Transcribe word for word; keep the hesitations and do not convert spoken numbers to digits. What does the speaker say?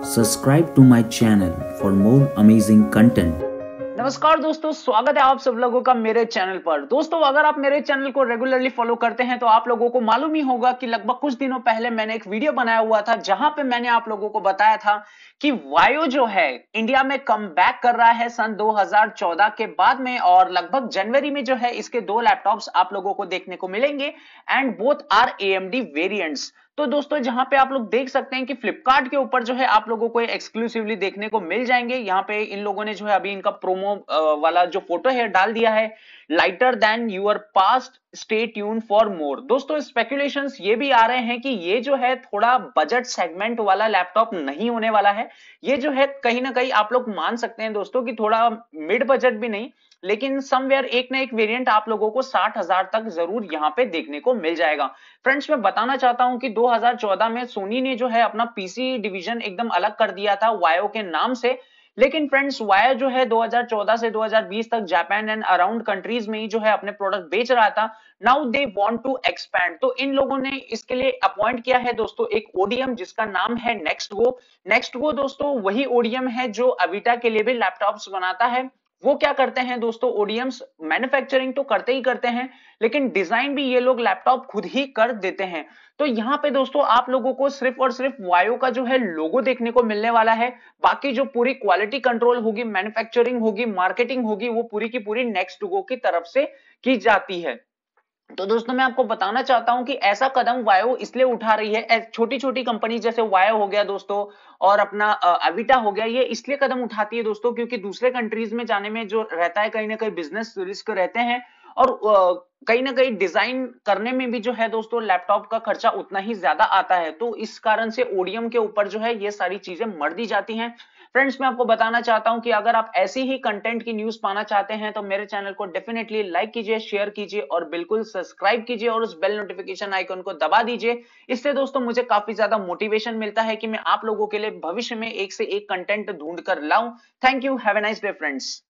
Subscribe to my channel for more amazing content. नमस्कार दोस्तों, स्वागत है आप सब लोगों का मेरे चैनल पर। दोस्तों, अगर आप मेरे चैनल को रेगुलरली फॉलो करते हैं तो आप लोगों को मालूम ही होगा कि लगभग कुछ दिनों पहले मैंने एक वीडियो बनाया हुआ था जहां पे मैंने आप लोगों को बताया था कि वायो जो है इंडिया में कम बैक कर रहा है सन दो हज़ार चौदह के बाद में, और लगभग जनवरी में जो है इसके दो लैपटॉप्स आप लोगों को देखने को मिलेंगे and both are AMD variants. तो दोस्तों, जहां पे आप लोग देख सकते हैं कि फ्लिपकार्ट के ऊपर जो है आप लोगों को एक्सक्लूसिवली देखने को मिल जाएंगे। यहाँ पे इन लोगों ने जो है अभी इनका प्रोमो वाला जो फोटो है डाल दिया है, lighter than your past, stay tune for more. दोस्तों, स्पेकुलेशंस ये भी आ रहे हैं कि ये जो है थोड़ा बजट सेगमेंट वाला लैपटॉप नहीं होने वाला है। ये जो है कहीं ना कहीं आप लोग मान सकते हैं दोस्तों कि थोड़ा मिड बजट भी नहीं, लेकिन समवेयर एक ना एक वेरिएंट आप लोगों को साठ हजार तक जरूर यहाँ पे देखने को मिल जाएगा। फ्रेंड्स, मैं बताना चाहता हूं कि दो हज़ार चौदह में सोनी ने जो है अपना पीसी डिवीजन एकदम अलग कर दिया था वायो के नाम से। लेकिन फ्रेंड्स, वायो जो है दो हज़ार चौदह से दो हज़ार बीस तक जापान एंड अराउंड कंट्रीज में ही जो है अपने प्रोडक्ट बेच रहा था। Now they want to expand, तो इन लोगों ने इसके लिए अपॉइंट किया है दोस्तों एक ओडीएम जिसका नाम है नेक्स्ट गो। नेक्स्ट गो दोस्तों वही ओडीएम है जो अविटा के लिए भी लैपटॉप्स बनाता है। वो क्या करते हैं दोस्तों, ओडीएम्स मैन्युफैक्चरिंग तो करते ही करते हैं, लेकिन डिजाइन भी ये लोग लैपटॉप खुद ही कर देते हैं। तो यहाँ पे दोस्तों आप लोगों को सिर्फ और सिर्फ वायो का जो है लोगो देखने को मिलने वाला है। बाकी जो पूरी क्वालिटी कंट्रोल होगी, मैन्युफैक्चरिंग होगी, मार्केटिंग होगी, वो पूरी की पूरी नेक्स्ट गो की तरफ से की जाती है। तो दोस्तों, मैं आपको बताना चाहता हूं कि ऐसा कदम वायो इसलिए उठा रही है, छोटी छोटी कंपनी जैसे वायो हो गया दोस्तों और अपना अविटा हो गया, ये इसलिए कदम उठाती है दोस्तों क्योंकि दूसरे कंट्रीज में जाने में जो रहता है कहीं ना कहीं बिजनेस रिस्क रहते हैं, और कहीं ना कहीं डिजाइन करने में भी जो है दोस्तों लैपटॉप का खर्चा उतना ही ज्यादा आता है। तो इस कारण से ओडीएम के ऊपर जो है ये सारी चीजें मर दी जाती हैं। फ्रेंड्स, मैं आपको बताना चाहता हूं कि अगर आप ऐसी ही कंटेंट की न्यूज पाना चाहते हैं तो मेरे चैनल को डेफिनेटली लाइक कीजिए, शेयर कीजिए और बिल्कुल सब्सक्राइब कीजिए और उस बेल नोटिफिकेशन आइकन को दबा दीजिए। इससे दोस्तों मुझे काफी ज्यादा मोटिवेशन मिलता है कि मैं आप लोगों के लिए भविष्य में एक से एक कंटेंट ढूंढ कर लाऊं। Thank you, have a nice day friends.